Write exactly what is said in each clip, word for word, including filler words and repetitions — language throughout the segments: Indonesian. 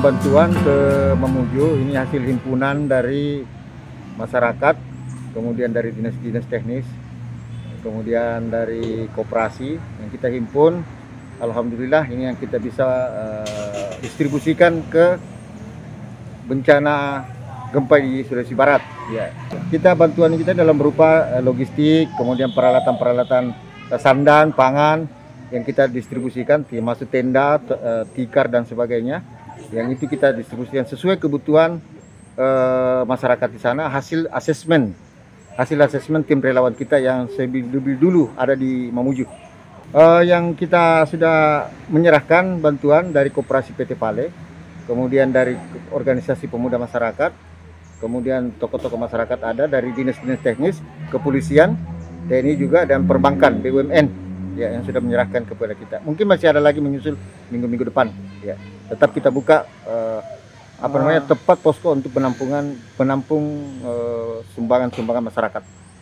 bantuan ke Mamuju ini hasil himpunan dari masyarakat, kemudian dari dinas-dinas teknis, kemudian dari koperasi yang kita himpun. Alhamdulillah ini yang kita bisa uh, distribusikan ke bencana gempa di Sulawesi Barat. Ya, kita bantuan kita dalam berupa uh, logistik, kemudian peralatan-peralatan uh, sandang, pangan yang kita distribusikan, termasuk tenda, uh, tikar dan sebagainya. Yang itu kita distribusikan sesuai kebutuhan uh, masyarakat di sana. Hasil asesmen, hasil asesmen tim relawan kita yang lebih dulu ada di Mamuju. Uh, yang kita sudah menyerahkan bantuan dari Koperasi P T Pale, kemudian dari organisasi pemuda masyarakat, kemudian tokoh-tokoh masyarakat ada dari dinas-dinas teknis, kepolisian, T N I juga, dan perbankan, B U M N ya, yang sudah menyerahkan kepada kita. Mungkin masih ada lagi menyusul minggu-minggu depan ya. Tetap kita buka uh, apa namanya tempat posko untuk penampungan penampung uh, sumbangan-sumbangan masyarakat.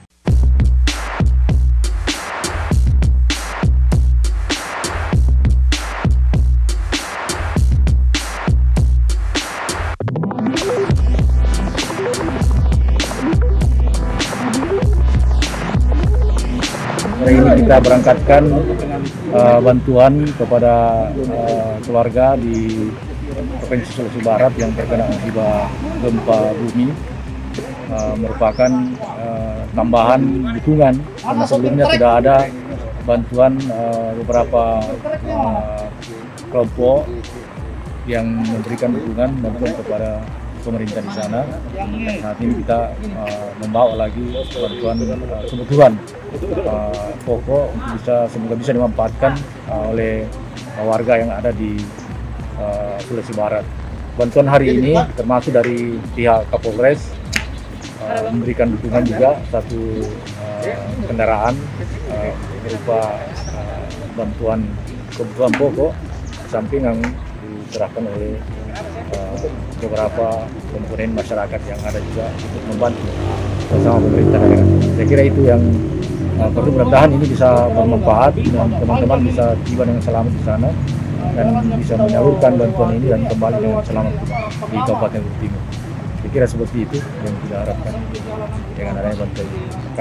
Hari ini kita berangkatkan uh, bantuan kepada uh, keluarga di Provinsi Sulawesi Barat yang terkena musibah gempa bumi, uh, merupakan uh, tambahan dukungan karena sebelumnya sudah ada bantuan uh, beberapa uh, kelompok yang memberikan dukungan bantuan kepada pemerintah di sana. Saat ini kita uh, membawa lagi bantuan uh, kebutuhan uh, pokok untuk bisa semoga bisa dimanfaatkan uh, oleh uh, warga yang ada di uh, Sulawesi Barat. Bantuan hari ini termasuk dari pihak Kapolres uh, memberikan dukungan juga satu uh, kendaraan uh, berupa uh, bantuan kebutuhan pokok, samping yang diserahkan oleh Uh, beberapa komponen masyarakat yang ada juga untuk membantu bersama pemerintah daerah. Saya kira itu yang uh, perlu, mudah-mudahan ini bisa bermanfaat dan teman-teman bisa tiba dengan selamat di sana dan bisa menyalurkan bantuan ini dan kembali dengan selamat di Kabupaten Luwu Timur. Saya kira seperti itu yang kita harapkan dengan adanya bantuan. Terima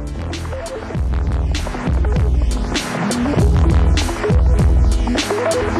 kasih.